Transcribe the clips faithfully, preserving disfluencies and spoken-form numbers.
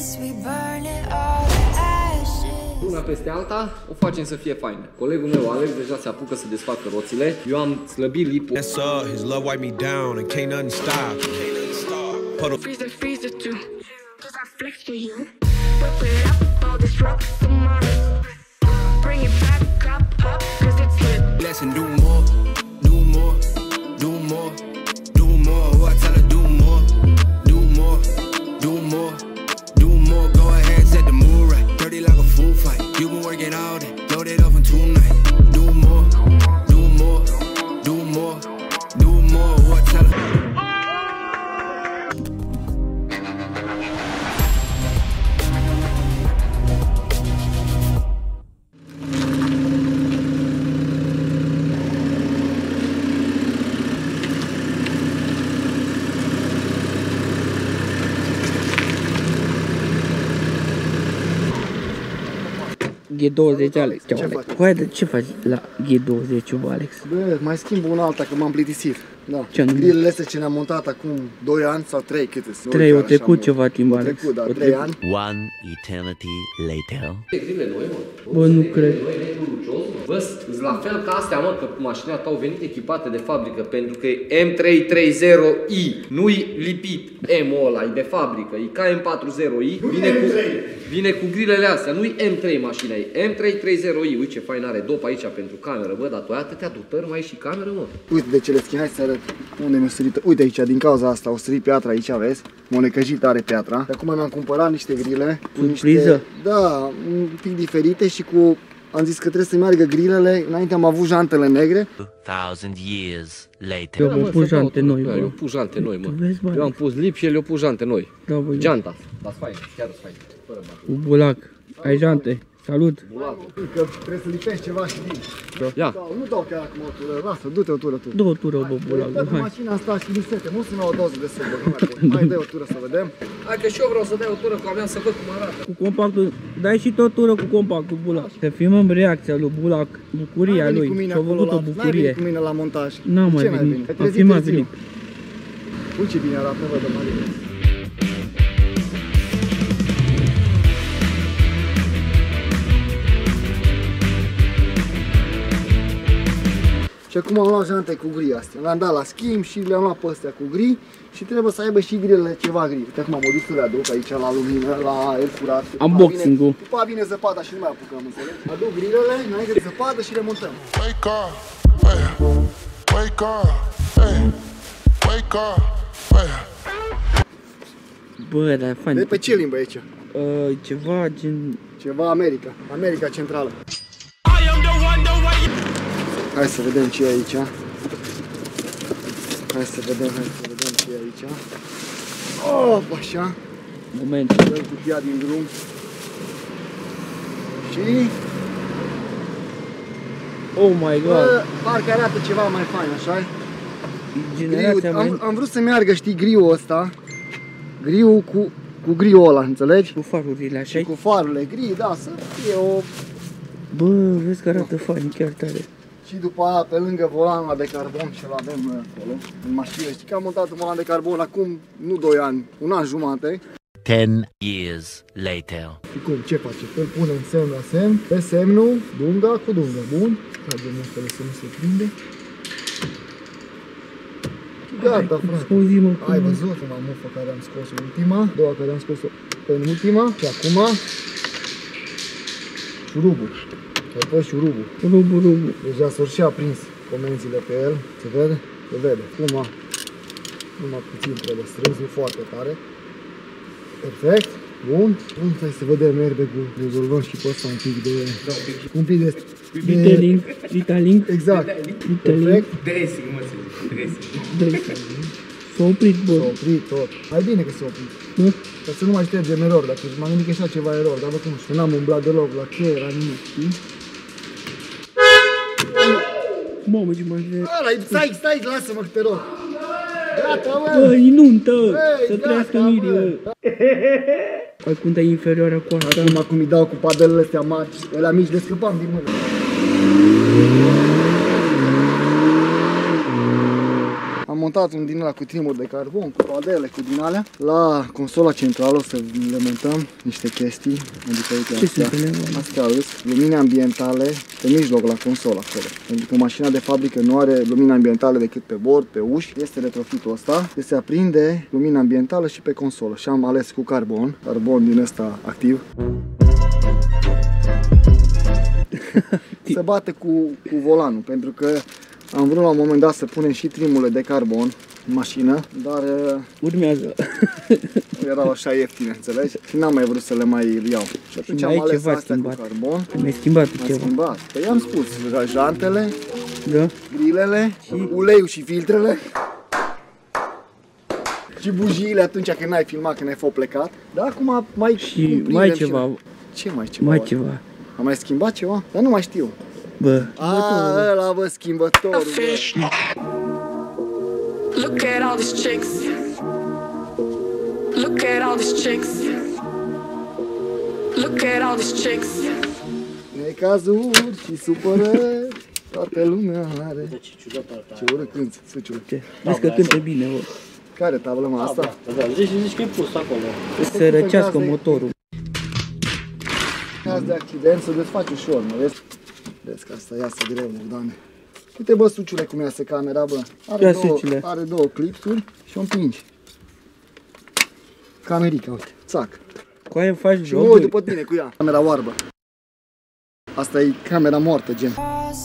Una peste alta o facem să fie faină. Colegul meu Alex deja se apucă să desfacă roțile. Eu am slăbit lipul. G douăzeci, Alex. Ce faci? Hai, de ce faci la G douăzeci, Alex? Bă, mai schimb una alta, că m-am plictisit. Da. Ce Grilele astea ce le-am montat acum doi ani sau trei, câte sunt? trei, o trecut ceva timp, Alex. Trecut, da, trei ani. One eternity later. Grile noi, mă. Bă, nu cred. Bă, la fel ca astea, mă, că mașinile tău au venit echipate de fabrică, pentru că e M trei treizeci i, nu-i lipit. M-ul ăla e de fabrică, e K M patruzeci i, vine cu, vine cu grilele astea, nu-i M trei mașina, e M trei treizeci i. Uite ce fain are dop aici pentru cameră, bă, dar tu ai atâtea dopări, mai ai și cameră, mă. Uite de ce le schimb, hai să arăt unde mi-a sărit. Uite aici, din cauza asta, o sărit piatra aici, vezi? M-a necăjit are piatra. De acum mi-am cumpărat niște grile. Cu niște, da, un pic diferite și cu... Am zis că trebuie să meargă grilele, înainte am avut jantele negre. Thousand years later. Eu am pus jante noi, bă. Eu am pus jante noi, mă. Eu am pus lip și el i-a pus jante noi. Da, bă. Geanta. Dar fain, chiar o fain. Cu bulac. Ai jante. Salut. Că trebuie să lipești ceva și din. Ia. Nu dau chiar acum o tură, lasă, du-te o tură tu. Dă o tură, bă, bulac. Hai. Mașina asta și din sete, nu sunt o doză de sărbă. Hai, dă o tură să vedem. Hai că și eu vreau să dai o tură cu a mea să văd cum arată. Cu compactul, dai și tot tură cu compactul, bulac. Să filmăm reacția lui Bulac, bucuria lui. Și-a făcut o bucurie. N-ai venit cu mine la montaj. N-am mai venit. Am filmat Filip. Uite ce bine arată, văd, Marie. Și acum am luat jante cu gri astea. Le-am dat la schimb și le-am luat pe astea cu gri și trebuie să aibă și grilele ceva gri. Uite acum mă duc să le aduc aici la lumină, la aer curat. Unboxing-ul. După aia vine zăpada și nu mai apucăm, înțeleg? Aduc grilele înainte de zăpadă și le montăm. Wake up, hey, wake up, hey, wake up, hey. Bă, dar e fain. De pe ce limbă e aici? Uh, ceva gen... Ceva America, America Centrală. Hai să vedem ce e aici. Hai să vedem, hai să vedem ce e aici. Oh, așa. Moment. Dăm cutia din drum. Și... Oh my god. Bă, parcă arată ceva mai fain, așa? Generația mai... am, am vrut să meargă, știi, griul ăsta. Griul cu, cu griul ăla, înțelegi? Cu farurile, așa? Și cu farurile gri, da, să fie o... Bă, vezi că arată fain, chiar tare. Și după aia, pe lângă volanul ăla de carbon, ce-l avem noi acolo, în mașină. Știi că am montat un volan de carbon acum, nu doi ani, un an jumate. Ten years later. Și cum, ce face? Îl punem semn la semn, pe semnul, dunga cu dunga, bun. Tragem mustele să nu se prinde. Gata, frate. Ai văzut una mufă care am scos ultima, doua care am scos-o pe ultima și acum șurubul. Ai pus șurubul. Șurubul, șurubul. Deja s-au și aprins comenzile pe el, se vede? Se vede. Acum, numai puțin trebuie strâns, e foarte tare. Perfect. Bun. Bun, hai să vedem airbag-ul. Rezolvăm și pe ăsta un pic de... Un pic de... Detailing. Detailing. Exact. Detailing. Dressing, mă, să zic. Dressing. Dressing. S-a oprit, bă. S-a oprit tot. Mai bine că s-a oprit. Nu? Ca să nu mai ștergem erori, dacă m-am gândit că e așa ceva erori, dar bă, cum știu, n-am umblat deloc la ce era nimic, știi? Mamă, ce mai vede. Ăla, stai, stai, lasă-mă că te rog. Gata, mă! Bă, e nuntă! Hey, să trăiască Miri, bă! Ai cum dai inferioară cu asta? Acum cum îi dau cu padelele astea mari, ăla mici le scăpam din mână. montat un din ăla cu trimuri de carbon, cu padele, cu din alea. La consola centrală o să le montăm niște chestii, adică uite astea. Astea îs lumini ambientale pe mijloc la consola acolo. Pentru că mașina de fabrică nu are lumini ambientale decât pe bord, pe uși. Este retrofitul ăsta. Deci se aprinde lumina ambientală și pe consolă. Și am ales cu carbon, carbon din ăsta activ. Se bate cu, cu volanul, pentru că am vrut la un moment dat să punem și trimurile de carbon în mașină, dar urmează. erau așa ieftine, înțelegi? Și n-am mai vrut să le mai iau. Și atunci și am ales astea schimbat. Cu carbon. Mi-ai schimbat Am ceva. schimbat. Păi am spus, jantele, da. grilele, și uleiul și filtrele. Și bujiile atunci când n-ai filmat, când ai fost plecat. Dar acum mai... Și mai ceva. Ce mai ceva? Mai ceva. Am mai schimbat ceva? Dar nu mai știu. Bă, A, ăla, bă, schimbătorul, bă. Look at all these chicks. Look at all these chicks. Look at all these chicks. Necazuri și supărări, toată lumea are. Ce urât cânti, suciule. ce? Zici că cânte bine, bă. Care tablă, mă, asta? Da, da, zici, zici că e pus acolo. Să răcească motorul. Caz de accident, se desface ușor, mă, vezi? Vezi că asta iasă greu, Bogdane. Uite, bă, suciule, cum iasă camera, bă. Are, Ia, două, suciule. are două clipsuri și o împingi. Camerica, uite, țac. Cu aia faci Și mă uit după tine cu ea. Camera oarbă. Asta e camera moartă, gen.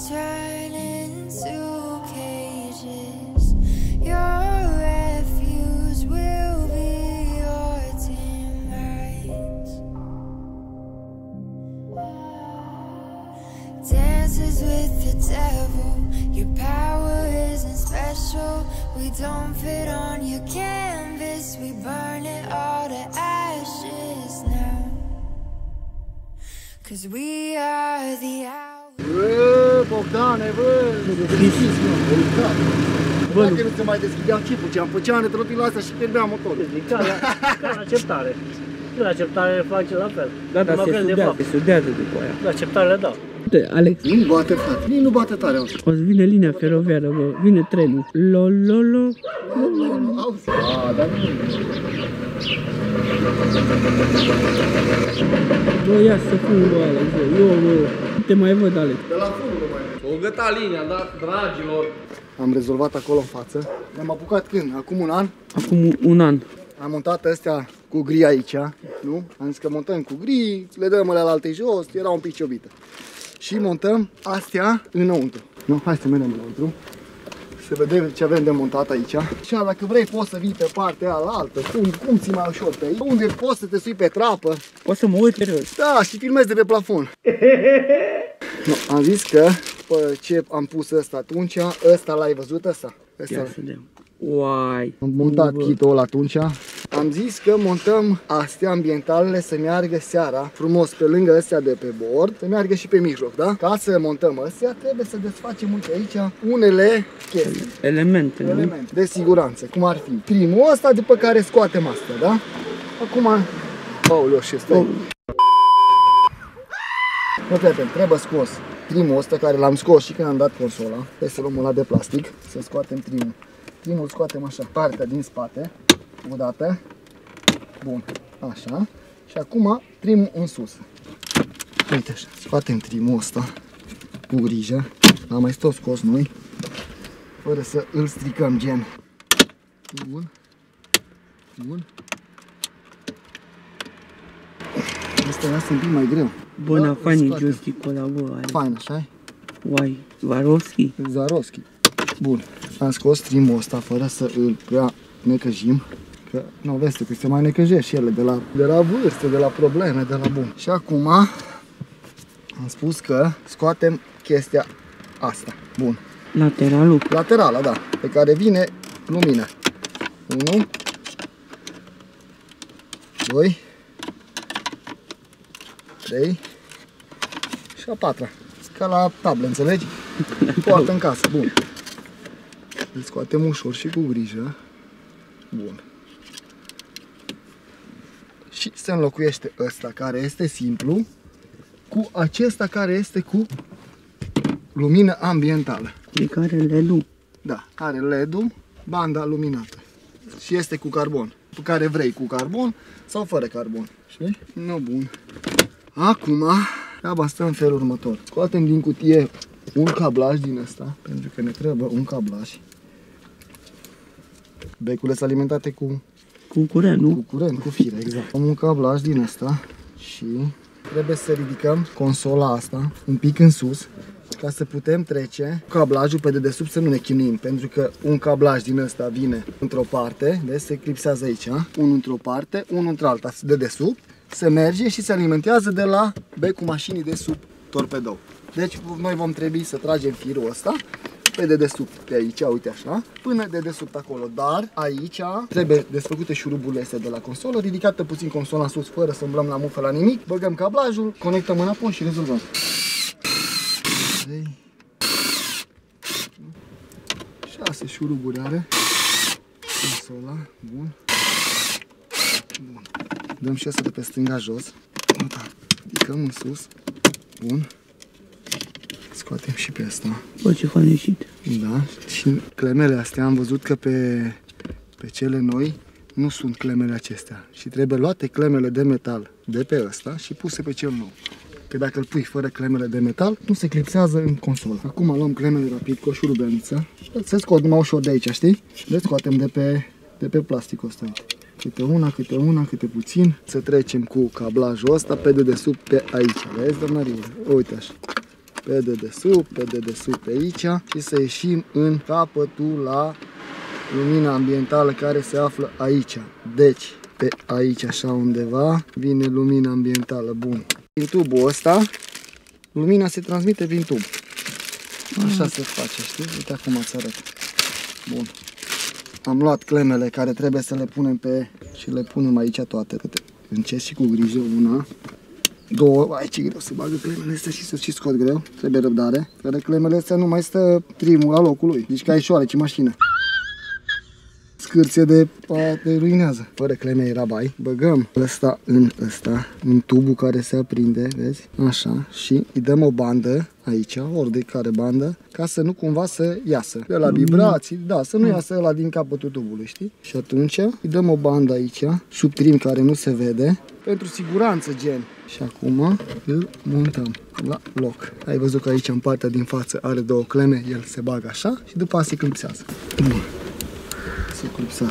Dances with the devil. Your power isn't special. We don't fit on your canvas. We burn it all to ashes now. Cause we are the hour. Bă, Bogdane, bă! Deschis, mă, delicat. Bă, dacă nu se mai deschideam chipul, ce am făceam de trotilul astea și pierdeam motorul. Ca la, ca la acceptare. La acceptare face la fel. Da, da, se sudează, se sudează după aia. La acceptare le dau. Uite, Alex. Nu bate, frate, nici nu bate tare, auzi. O să vine linia feroviară, bă. Vine trenul. Lo, lo, lo. Auzi? A, dar nu. Bă, ia să fum, bă, Alex, bă. Eu, bă, nu te mai văd, Alex. De la fundul nu mai e. O găta linia, da, dragilor. Am rezolvat acolo în față. Ne-am apucat când? Acum un an? Acum un an. Am montat astea cu gri aici, nu? Am zis că montăm cu gri, le dăm alea la alte jos, era un pic ciobită. Și montăm astea înăuntru. Nu? Hai să mergem înăuntru. Să vedem ce avem de montat aici. Și dacă vrei poți să vii pe partea aia la altă. Cum, cum ți mai ușor pe aici? Unde poți să te sui pe trapă. Poți să mă uit serios. Da, și filmezi de pe plafon. No, am zis că după ce am pus ăsta atunci, ăsta l-ai văzut ăsta? Ăsta. Ia să vedem. Uai. Am montat kit-ul ăla atunci. Am zis că montăm astea ambientalele să meargă seara frumos pe lângă astea de pe bord, să meargă și pe mijloc, da? Ca să montăm astea trebuie să desfacem, uite aici, unele chestii. Elemente, nu? Elemente de siguranță, cum ar fi primul ăsta, după care scoatem astea, da? Acum, aoleu, și stai. Nu, prieten, trebuie scos trimul ăsta care l-am scos și când am dat consola. Hai să luăm ăla de plastic, să scoatem trimul. Trimul scoatem așa, partea din spate, o dată. Bun, așa. Și acum trimul în sus. Uite așa, scoatem trimul ăsta cu grijă. L-am mai tot scos noi, fără să îl stricăm, gen. Bun. Bun. Asta lasă un pic mai greu. Bă, Da, n-a fain scoate. joystick-ul ăla, bă. Ai. Fain, așa? Uai, Swarovski. Swarovski. Bun. Am scos trimul ăsta fără să îl prea necăjim. Că, nu, vezi că se mai necăjește și ele de la, de la vârstă, de la probleme, de la bun. Și acum am spus că scoatem chestia asta. Bun. Lateralul. Laterala, da. Pe care vine lumina. unu, doi, trei și a patra. Ca la tablă, înțelegi? Poartă în casă, bun. Îl scoatem ușor și cu grijă. Bun. Și se înlocuiește ăsta care este simplu cu acesta care este cu lumină ambientală. De care L E D-ul. Da, are L E D-ul banda luminată. Și este cu carbon. Pe care vrei, cu carbon sau fără carbon. Știi? Nu, bun. Acum, treaba stă în felul următor. Scoatem din cutie un cablaj din ăsta, pentru că ne trebuie un cablaj. Becurile sunt alimentate cu... Cu curent, nu? Cu curent, cu fire, exact. Am un cablaj din ăsta și trebuie să ridicăm consola asta un pic în sus ca să putem trece cablajul pe dedesubt, să nu ne chinuim, pentru că un cablaj din ăsta vine într-o parte, vezi, se clipsează aici, unul într-o parte, unul într-alta, dedesubt, se merge și se alimentează de la becul mașinii de sub torpedou. Deci noi vom trebui să tragem firul ăsta pe dedesubt, pe aici, uite așa, până dedesubt acolo, dar aici trebuie desfăcute șuruburile astea de la consolă, ridicată puțin consola în sus, fără să umblăm la mufă la nimic, băgăm cablajul, conectăm înapoi și rezolvăm. șase șuruburi are consola, bun. Bun. Dăm și asta de pe stânga jos, ridicăm în sus, bun. Scoatem și pe asta. Bă, ce fain ieșit. Da, și clemele astea am văzut că pe, pe cele noi nu sunt clemele acestea. Și trebuie luate clemele de metal de pe ăsta și puse pe cel nou. Că dacă îl pui fără clemele de metal, nu se clipsează în consolă. Acum luăm clemele rapid cu o șurubelniță. Se scot numai ușor de aici, știi? Le scoatem de pe, de pe plasticul ăsta. Câte una, câte una, câte puțin. Să trecem cu cablajul ăsta pe dedesubt pe aici. Vezi, domnărie? Uite așa. Pe dedesubt, pe dedesubt pe aici și să ieșim în capătul la lumina ambientală care se află aici. Deci, pe aici așa undeva vine lumina ambientală. Bun. Din tubul ăsta, lumina se transmite prin tub. Așa se face, știi? Uite acum îți arăt. Bun. Am luat clemele care trebuie să le punem pe... și le punem aici toate. Încet și cu grijă, una, două, ai ce greu să bagă clemele astea și să și scot greu, trebuie răbdare. Fără clemele astea nu mai stă trimul la locul lui, deci ca e șoareci mașină. Scârție de, de ruinează. Fără cleme era bai. Băgăm ăsta în ăsta, în tubul care se aprinde, vezi? Așa, și îi dăm o bandă aici, ori de care bandă, ca să nu cumva să iasă. De la vibrații, da, să nu iasă ăla din capătul tubului, știi? Și atunci îi dăm o bandă aici, sub trim care nu se vede, pentru siguranță, gen. Și acum îl montăm la loc. Ai văzut că aici în partea din față are două cleme, el se bagă așa și după aceea se clipsează. Bun. Se clipsează.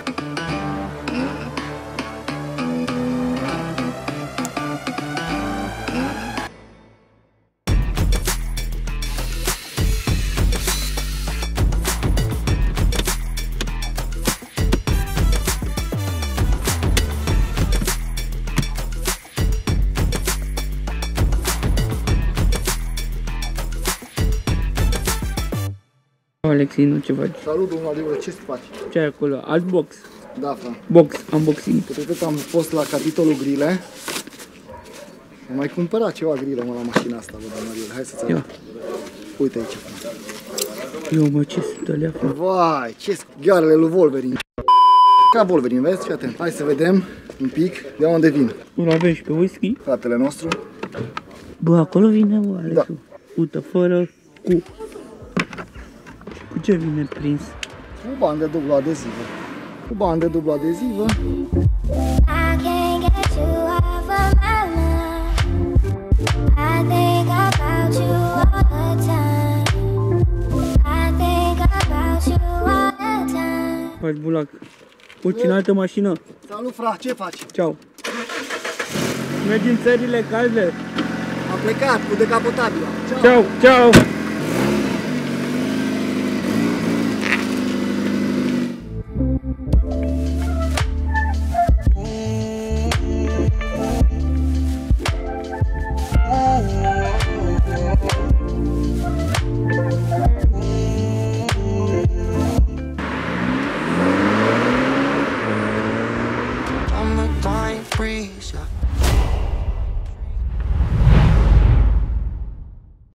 Alexinu, ce faci? Salut, domnul Aliu, ce faci? Ce ai acolo? Alt box? Da, frate. Box, unboxing. Cât am fost la capitolul grile. Am mai cumpărat ceva grilă, mă, la mașina asta, bă, domnul Aliu. Hai să-ți arăt. Uite aici, frate. Eu, mă, ce sunt alea, frate? Vai, ce ghearele lui Wolverine. Ca Wolverine, vezi? Fii atent. Hai să vedem un pic de unde vin. Îl avem și pe whisky. Fratele nostru. Bă, acolo vine, bă, Alexu. Da. Uite, fără, cu... Cu ce vine prins? Cu bandă dublu adezivă. Cu bandă dublu adezivă. Faci bulac. Urci în altă mașină. Salut, fra, ce faci? Ceau. Mergi în țările calde. Am plecat cu decapotabilă. Ceau, ceau.